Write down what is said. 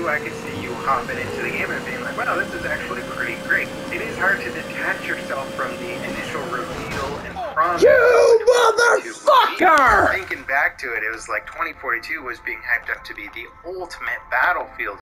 I could see you hopping into the game and being like, wow, this is actually pretty great. It is hard to detach yourself from the initial reveal and promise. You motherfucker! Thinking back to it, it was like 2042 was being hyped up to be the ultimate Battlefield